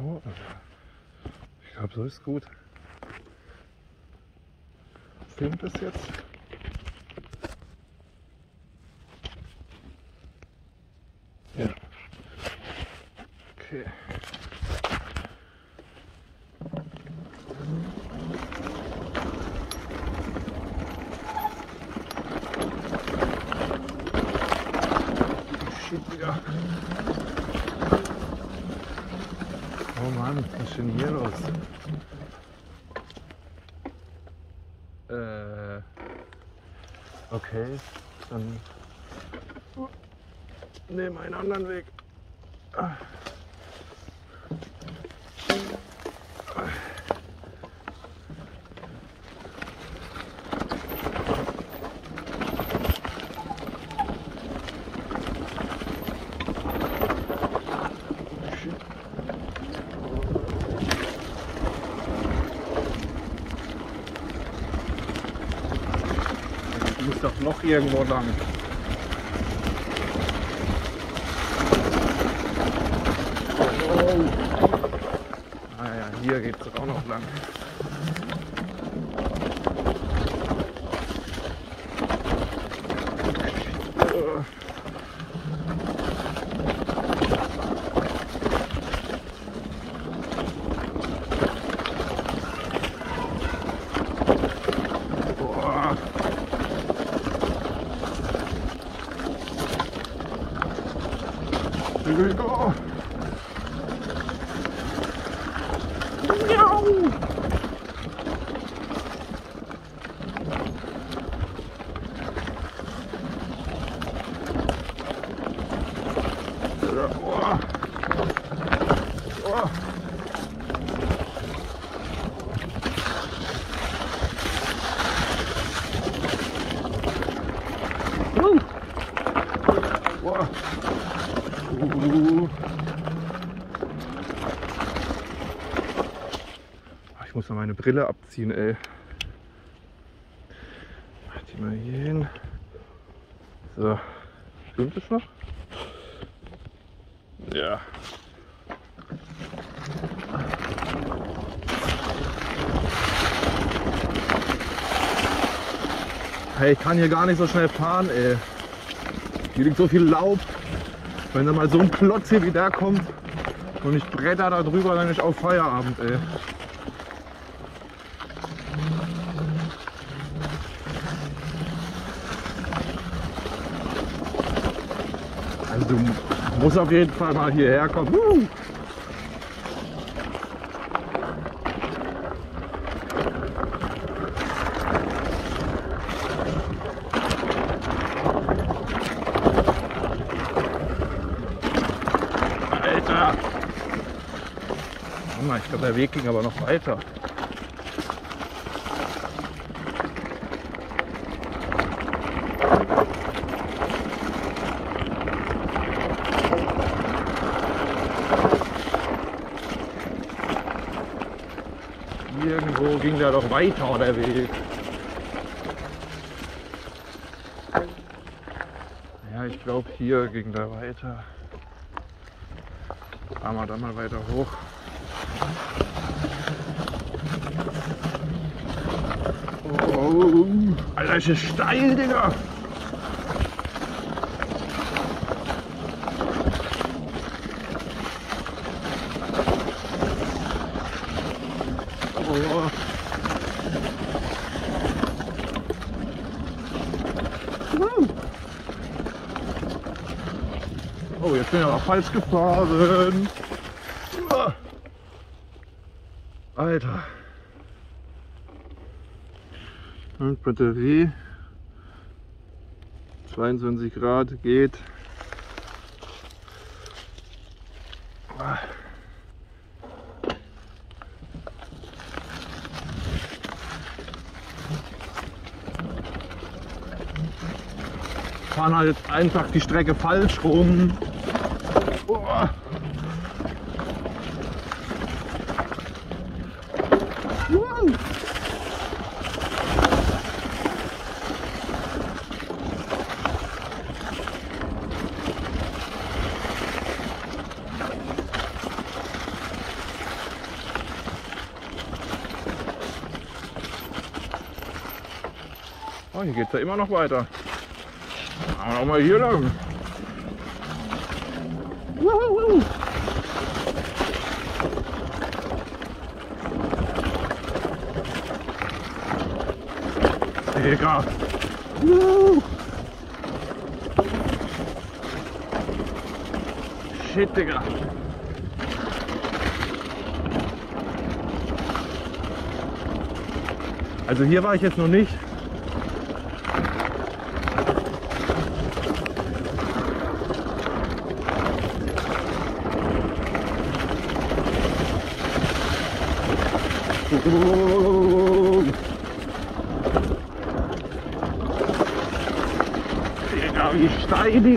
So. Ich glaube, so ist gut. Filmt es jetzt? Ja. Okay. Shit, Digga. Oh Mann, was ist denn hier los? Okay, dann nehmen einen anderen Weg. Ich muss doch noch irgendwo lang. Oh. Ah ja, hier geht es auch noch lang. Go. Ich muss noch meine Brille abziehen, ey. Mach die mal hier hin. So, stimmt das noch? Ja. Hey, ich kann hier gar nicht so schnell fahren, ey. Hier liegt so viel Laub. Wenn da mal so ein Klotz hier wie der kommt und ich bretter da drüber, dann ist auch Feierabend, ey. Also du musst auf jeden Fall mal hierher kommen. Alter! Ich glaube, der Weg ging aber noch weiter. Irgendwo ging der doch weiter, der Weg. Ja, ich glaube, hier ging der weiter. Fahren wir dann mal weiter hoch. Oh, Alter, ist das steil, Digga! Oh, jetzt bin ich aber falsch gefahren. Alter. Und Batterie. 22 Grad geht. Fahren halt jetzt einfach die Strecke falsch rum. Oh, hier geht es ja immer noch weiter. Aber noch mal hier lang. Wuhu. Digga. Shit, Digga. Also hier war ich jetzt noch nicht. Digga, wie steinig.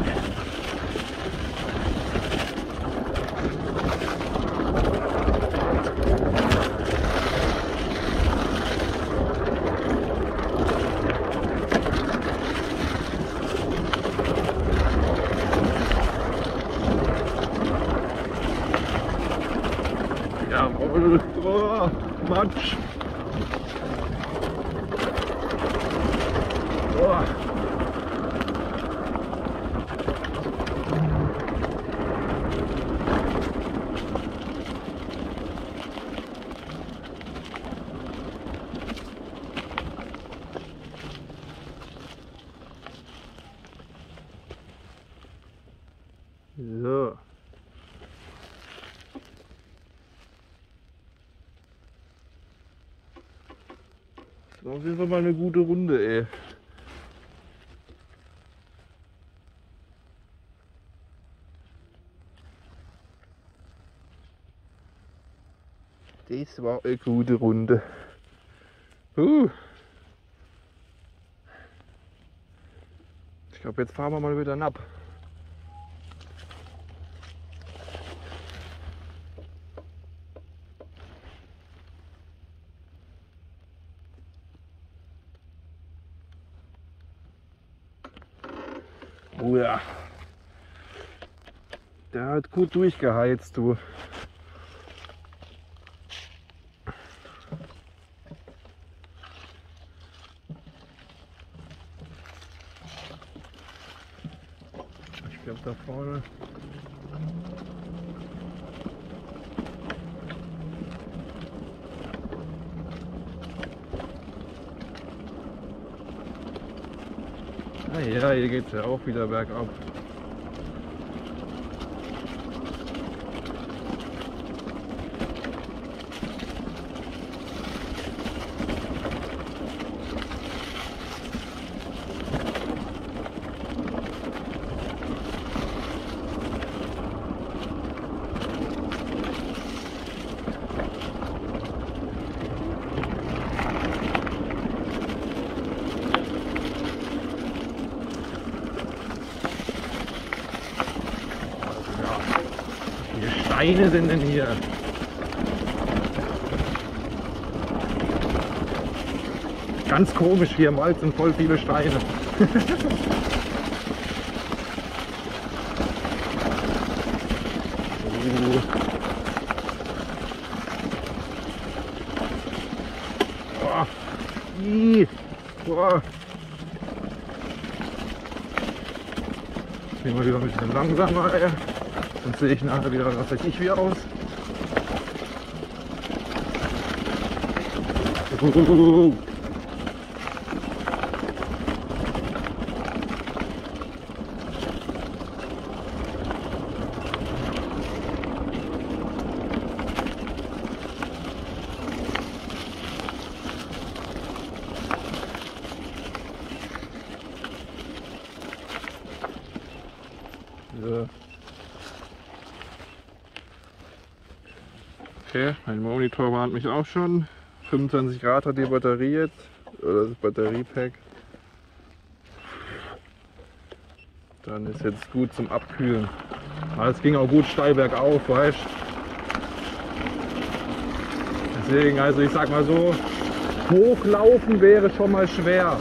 Jawohl. Oh, Matsch. Oh. So. Das war auf jeden Fall mal eine gute Runde, ey. Das war eine gute Runde. Ich glaube, jetzt fahren wir mal wieder ab. Oh ja. Der hat gut durchgeheizt, du. Ich glaube da vorne. Ah ja, hier geht es ja auch wieder bergab. Steine sind denn hier? Ganz komisch hier, im Wald sind voll viele Steine. Oh. Oh. Gehen wir wieder ein bisschen langsamer, ey. Sonst sehe ich nachher wieder, was weiß ich, wie aus. So. Okay, mein Monitor warnt mich auch schon. 25 Grad hat die Batterie jetzt, oder das Batteriepack. Dann ist jetzt gut zum Abkühlen. Aber es ging auch gut steil bergauf, weißt du. Deswegen, also ich sag mal so, hochlaufen wäre schon mal schwer.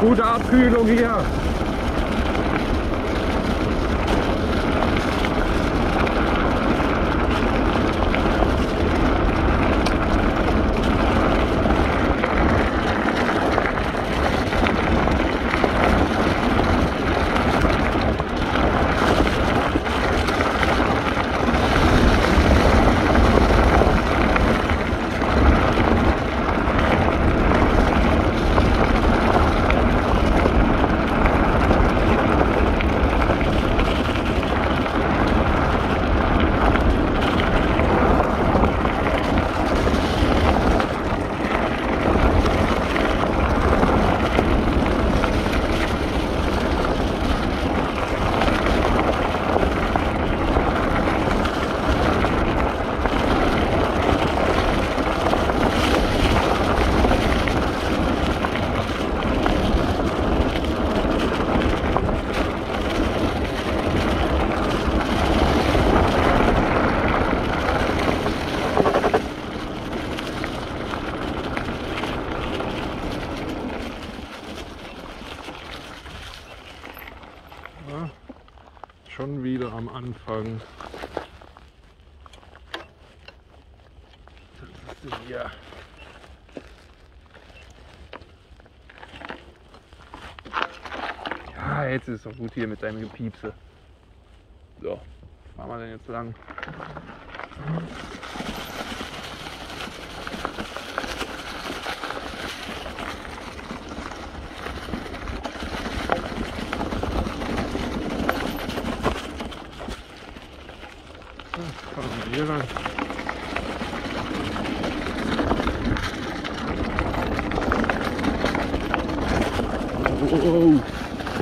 Gute Abkühlung hier. Schon wieder am Anfang. Was ist denn hier? Ja, jetzt ist es doch gut hier mit deinem Gepiepse. So, was machen wir denn jetzt lang? Hier lang. Oh.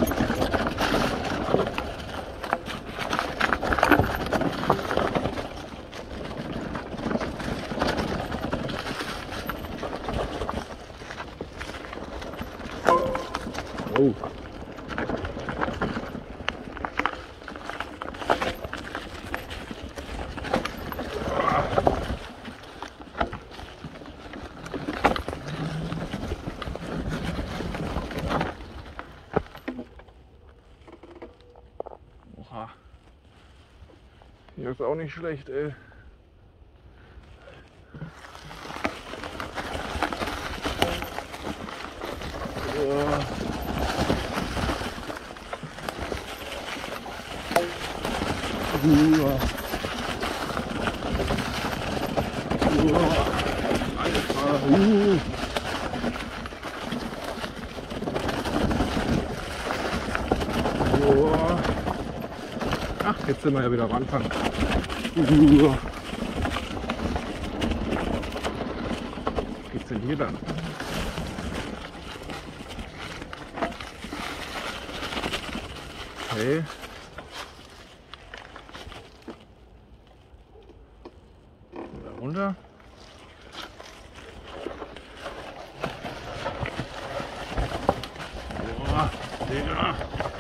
Oh. Oha. Hier ist auch nicht schlecht, ey. Ja. Ach, jetzt sind wir ja wieder am Anfang. Was geht's denn hier dann? Okay. Da runter. Boah, Digga.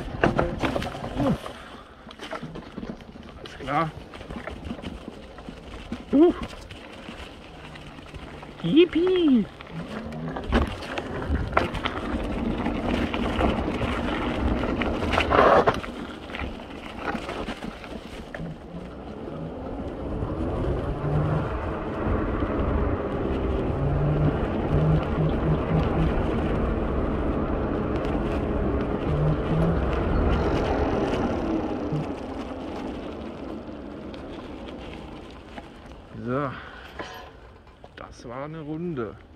Alles klar. Yippie! So, das war eine Runde.